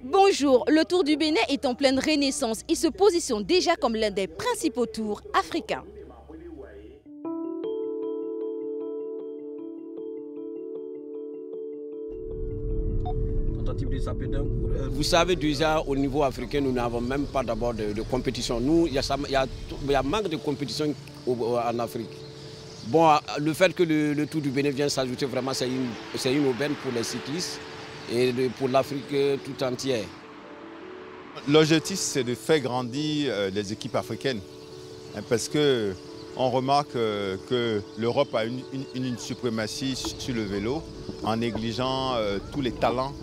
Bonjour, le Tour du Bénin est en pleine renaissance. Il se positionne déjà comme l'un des principaux tours africains. Vous savez déjà au niveau africain, nous n'avons même pas d'abord de compétition. Nous, il y a manque de compétition en Afrique. Bon, le fait que le Tour du Bénin vient s'ajouter, vraiment, c'est une aubaine pour les cyclistes et pour l'Afrique tout entière. L'objectif, c'est de faire grandir les équipes africaines. Parce qu'on remarque que l'Europe a une suprématie sur le vélo en négligeant tous les talents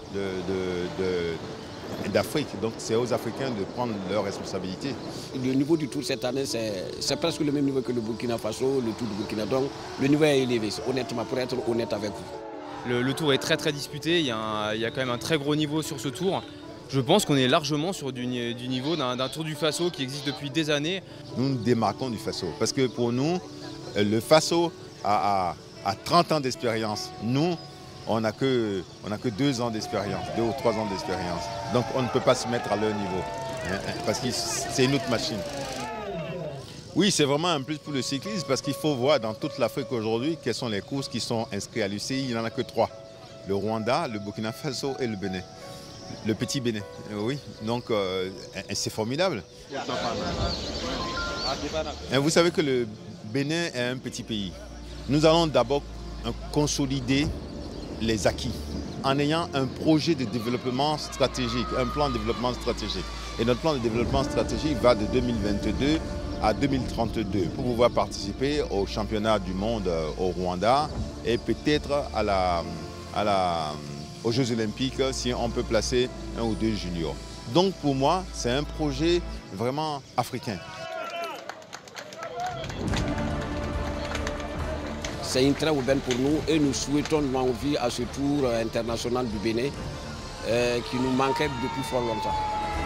d'Afrique. Donc c'est aux Africains de prendre leurs responsabilités. Le niveau du Tour cette année, c'est presque le même niveau que le Burkina Faso, le Tour du Burkina. Donc le niveau est élevé, honnêtement, pour être honnête avec vous. Le Tour est très disputé, il y a quand même un très gros niveau sur ce Tour. Je pense qu'on est largement sur du niveau d'un Tour du Faso qui existe depuis des années. Nous nous démarquons du Faso parce que pour nous, le Faso a 30 ans d'expérience. Nous, on n'a que 2 ans d'expérience, 2 ou 3 ans d'expérience. Donc on ne peut pas se mettre à leur niveau, parce que c'est une autre machine. Oui, c'est vraiment un plus pour le cyclisme parce qu'il faut voir dans toute l'Afrique aujourd'hui quelles sont les courses qui sont inscrites à l'UCI. Il n'y en a que 3. Le Rwanda, le Burkina Faso et le Bénin. Le petit Bénin, oui. Donc c'est formidable. Et vous savez que le Bénin est un petit pays. Nous allons d'abord consolider les acquis en ayant un projet de développement stratégique, un plan de développement stratégique. Et notre plan de développement stratégique va de 2022 à 2032 pour pouvoir participer au championnat du monde au Rwanda et peut-être aux Jeux Olympiques si on peut placer 1 ou 2 juniors. Donc pour moi, c'est un projet vraiment africain. C'est une très aubaine pour nous et nous souhaitons longue vie à ce Tour international du Bénin qui nous manquait depuis fort longtemps.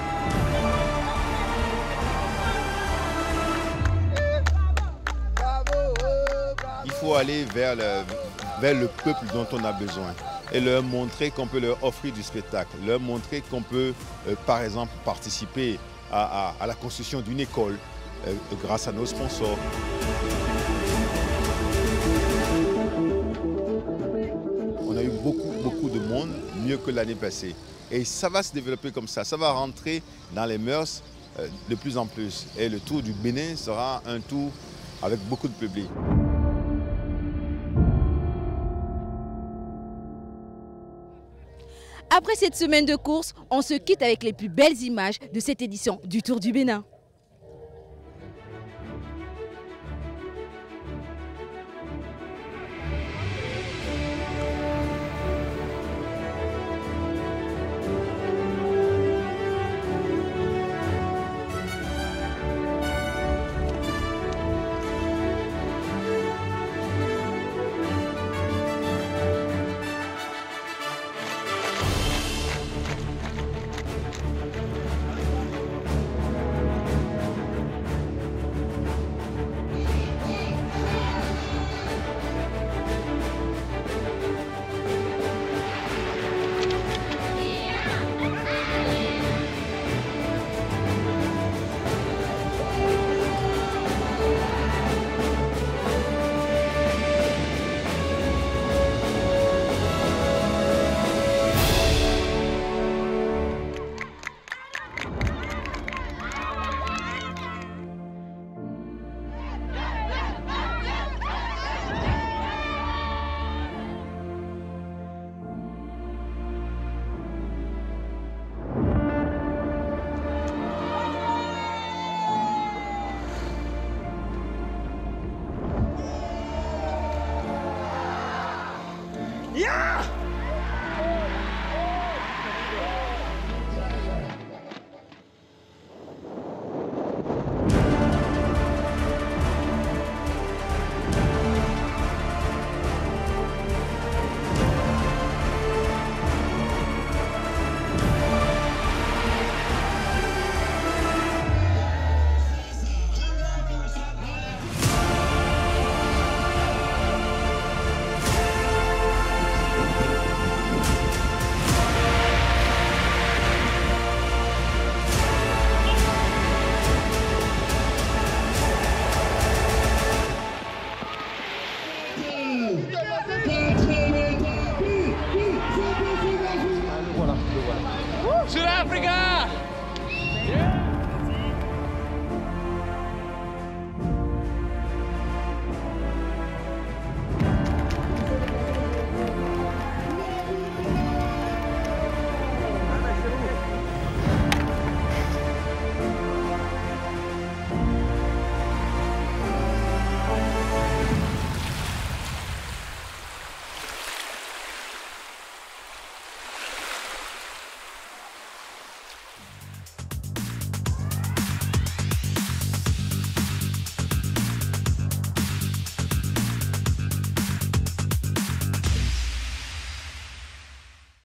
Il faut aller vers le peuple dont on a besoin et leur montrer qu'on peut leur offrir du spectacle, leur montrer qu'on peut, par exemple, participer à la construction d'une école grâce à nos sponsors. On a eu beaucoup de monde, mieux que l'année passée. Et ça va se développer comme ça va rentrer dans les mœurs de plus en plus. Et le Tour du Bénin sera un tour avec beaucoup de public. Après cette semaine de course, on se quitte avec les plus belles images de cette édition du Tour du Bénin. Voilà, le voilà. South Africa! Yeah!